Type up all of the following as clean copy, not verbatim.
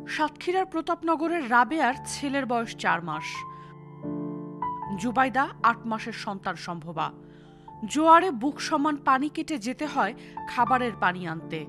সাতক্ষীরার প্রতাপনগরের রাবেয়ার ছেলের বয়স 4 মাস, জুবাইদা 8 মাসের সন্তান সম্ভবা। জোয়ারে বুক সমান পানি কেটে যেতে হয় খাবারের পানি আনতে।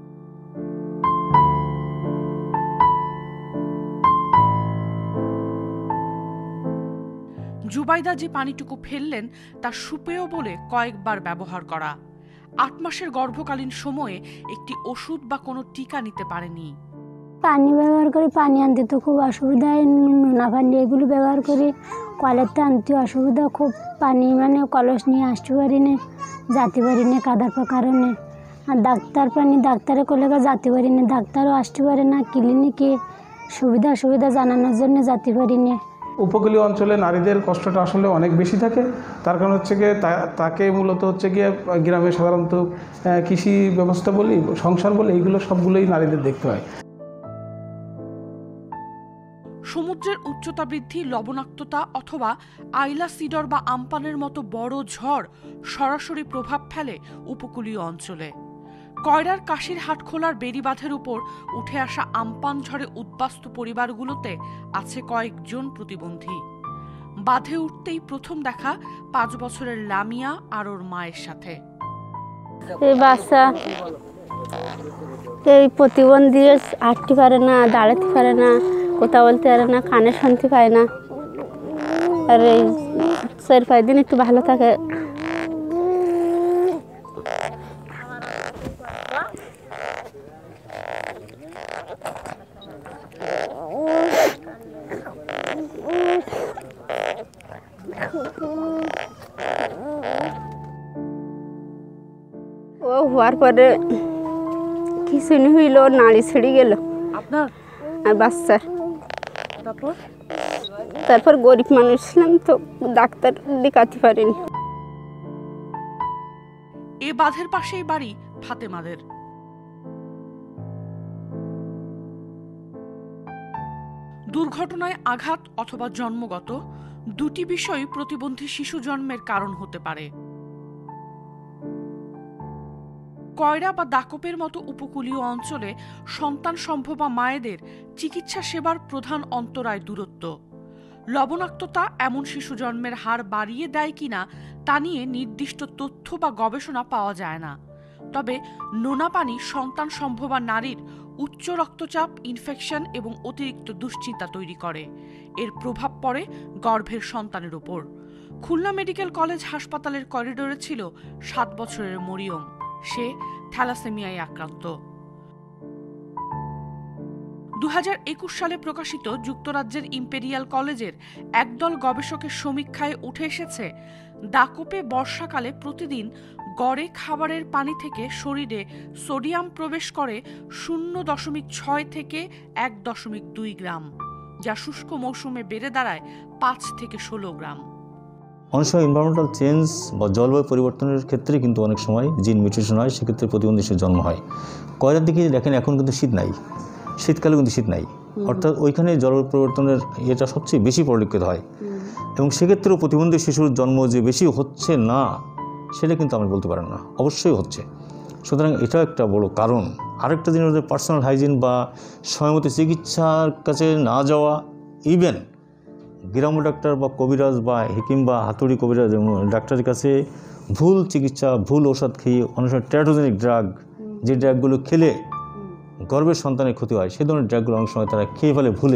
জুবাইদা যে পানিটুকু ফেললেন তা সুপেয় বলে কয়েকবার ব্যবহার করা। 8 মাসের গর্ভকালীন সময়ে একটি ওষুধ বা কোনো টিকা নিতে পারেনি। পানি ব্যবহার করে পানি আনতে তো খুব অসুবিধা, নোনা পানি এগুলো ব্যবহার করে কলেতে আনতে অসুবিধা খুব। পানি মানে কলস নিয়ে আসতে পারি না, যেতে পারি না কাদার কারণে। আর ডাক্তারে করলে যেতে পারি না, ডাক্তারও আসতে পারে না। ক্লিনিকে সুবিধা জানানোর জন্য যেতে পারি না। উপকূলীয় অঞ্চলে নারীদের কষ্টটা আসলে অনেক বেশি থাকে। তার কারণ হচ্ছে গিয়ে তাকে মূলত হচ্ছে গিয়ে গ্রামে সাধারণত কৃষি ব্যবস্থা বলি, সংসার বলি, এইগুলো সবগুলোই নারীদের দেখতে হয়। সমুদ্রের উচ্চতা বৃদ্ধি, লবণাক্ততা অথবা আইলা সিডর বা আমপানের মতো বড় ঝড় সরাসরি প্রভাব ফেলে উপকূলীয় অঞ্চলে। কয়রার কাশির হাটখোলার বেড়িবাঁধের উপর উঠে আসা আমপান ঝড়ে উদ্বাস্তু পরিবারগুলোতে আছে কয়েকজন প্রতিবন্ধী। বাঁধে উঠতেই প্রথম দেখা 5 বছরের লামিয়া আর ওর মায়ের সাথে। এই বাচ্চা এই প্রতিবন্ধী, হাঁটতে পারে না, দাঁড়াতে পারে না, কথা বলতে পারে না, কানে শুনতে পায় না। আর এই 4-5 দিন একটু ভালো থাকে। ও হওয়ার পরে খিচুনি হইল, নাড়ি ছিঁড়ে গেল আপনার আর বাচ্চার। তারপর গরিব মানুষ ছিলাম তো ডাক্তার দেখাতে পারিনি। এ বাঁধের পাশেই বাড়ি ফাতেমাদের। দুর্ঘটনায় আঘাত অথবা জন্মগত দুটি বিষয় প্রতিবন্ধী শিশু জন্মের কারণ হতে পারে। কয়রা বা দাকপের মতো উপকূলীয় অঞ্চলে সন্তান সম্ভবা মায়েদের চিকিৎসা সেবার প্রধান অন্তরায় দূরত্ব। লবণাক্ততা এমন শিশু জন্মের হার বাড়িয়ে দেয় কিনা তা নিয়ে নির্দিষ্ট তথ্য বা গবেষণা পাওয়া যায় না। তবে নোনা পানি সন্তান সম্ভবা নারীর উচ্চ রক্তচাপ, ইনফেকশন এবং অতিরিক্ত দুশ্চিন্তা তৈরি করে। এর প্রভাব পড়ে গর্ভের সন্তানের উপর। খুলনা মেডিকেল কলেজ হাসপাতালের করিডোরে ছিল 7 বছরের মরিয়ম। সে থ্যালাসেমিয়ায় আক্রান্ত। 2021 সালে প্রকাশিত যুক্তরাজ্যের ইম্পেরিয়াল কলেজের একদল গবেষকের সমীক্ষায় উঠে এসেছে, দাকপে বর্ষাকালে প্রতিদিন গড়ে খাবারের পানি থেকে শরীরে সোডিয়াম প্রবেশ করে 0.6 থেকে 1.2 গ্রাম, যা শুষ্ক মৌসুমে বেড়ে দাঁড়ায় 5 থেকে 16 গ্রাম। অনেক সময় এনভায়রনমেন্টাল চেঞ্জ বা জলবায়ু পরিবর্তনের ক্ষেত্রে কিন্তু অনেক সময় জিন মিউটেশন হয়, সেক্ষেত্রে প্রতিবন্ধী শিশুর জন্ম হয়। কয়লার দিকে দেখেন এখন কিন্তু শীত নাই, শীতকালে কিন্তু শীত নাই, অর্থাৎ ওইখানে জলবায়ু পরিবর্তনের এটা সবচেয়ে বেশি পরিলক্ষিত হয়। এবং সেক্ষেত্রেও প্রতিবন্ধী শিশুর জন্ম যে বেশি হচ্ছে না সেটা কিন্তু আমি বলতে পারেন না, অবশ্যই হচ্ছে। সুতরাং এটা একটা বড় কারণ। আরেকটা জিনিস হচ্ছে পার্সোনাল হাইজিন বা সময়মতো চিকিৎসার কাছে না যাওয়া। ইভেন গ্রাম্য ডাক্তার বা কবিরাজ বা হেকিম বা হাতুড়ি কবিরাজ ডাক্তারের কাছে ভুল চিকিৎসা, ভুল ঔষধ খেয়ে অনেক সময় টেরাটোজেনিক ড্রাগ, যে ড্রাগগুলো খেলে গর্ভের সন্তানের ক্ষতি হয়, সেই ধরনের ড্রাগগুলো অনেক সময় তারা খেয়ে ফেলে ভুলে।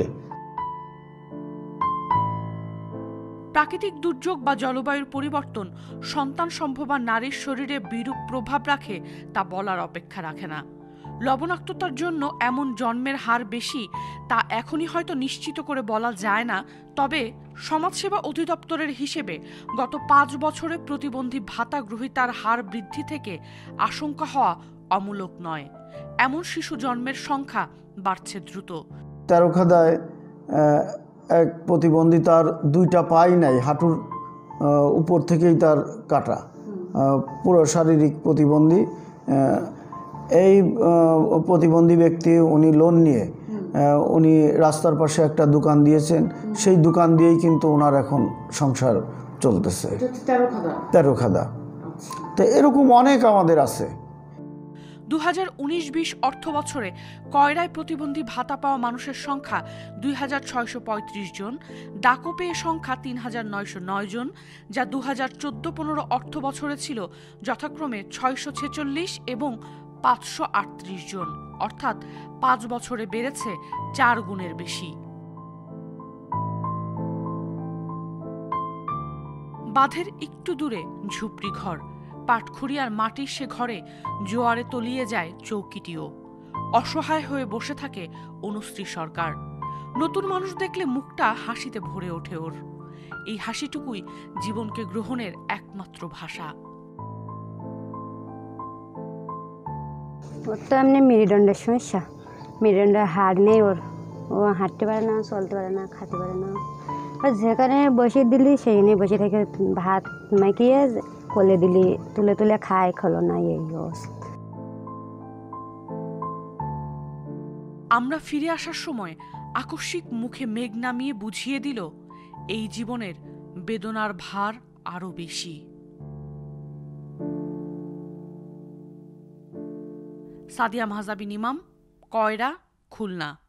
প্রাকৃতিক দুর্যোগ বা জলবায়ুর পরিবর্তন সন্তান সম্ভবা নারীর শরীরে বিরূপ প্রভাব রাখে তা বলার অপেক্ষা রাখে না। লবণাক্ততার জন্য এমন জন্মের হার বেশি তা এখনই হয়তো নিশ্চিত করে বলা যায় না। তবে সমাজসেবা অধিদপ্তরের হিসেবে গত 5 বছরে প্রতিবন্ধী ভাতা গ্রহীতার হার বৃদ্ধি থেকে আশঙ্কা হওয়া অমূলক নয়। এমন শিশু জন্মের সংখ্যা বাড়ছে দ্রুত। তেরোখাদায় এক প্রতিবন্ধী, তার 2টা পাই নাই, হাঁটুর উপর থেকেই তার কাটা, পুরো শারীরিক প্রতিবন্ধী। এই প্রতিবন্ধী ব্যক্তি উনি লোন নিয়ে উনি রাস্তার পাশে একটা দোকান দিয়েছেন, সেই দোকান দিয়েই কিন্তু ওনার এখন সংসার চলতেছে। 13 খাদা। তো এরকম অনেক আমাদের আছে। 2019-20 অর্থ বছরে কয়রায় প্রতিবন্ধী ভাতা পাওয়া মানুষের সংখ্যা 2635 জন, ডাকো পেয়ে সংখ্যা 3909 জন, যা 2014-15 অর্থ বছরে ছিল যথাক্রমে 646 এবং 538 জন, অর্থাৎ 5 বছরে বেড়েছে 4 গুণের বেশি। বাঁধের একটু দূরে ঝুপড়ি ঘর, পাটখড়ি আর মাটির সে ঘরে জোয়ারে তলিয়ে যায় চৌকিটিও। অসহায় হয়ে বসে থাকে অনুশ্রী সরকার। নতুন মানুষ দেখলে মুখটা হাসিতে ভরে ওঠে ওর। এই হাসিটুকুই জীবনকে গ্রহণের একমাত্র ভাষা। ওর তো এমনি মেরুদণ্ডের সমস্যা, মেরুদণ্ডের হাড় নেই ওর, ও হাঁটতে পারে না, চলতে পারে না, খেতে পারে না। যেখানে বসে দিলি সেইখানে বসে থেকে ভাত মাখিয়ে কোলে দিলি তুলে তুলে খায়, খলো না, এই অবস্থা। আমরা ফিরে আসার সময় আকস্মিক মুখে মেঘ নামিয়ে বুঝিয়ে দিল এই জীবনের বেদনার ভার আরো বেশি। সাদিয়া মাহজাবিন ইমাম, কয়রা, খুলনা।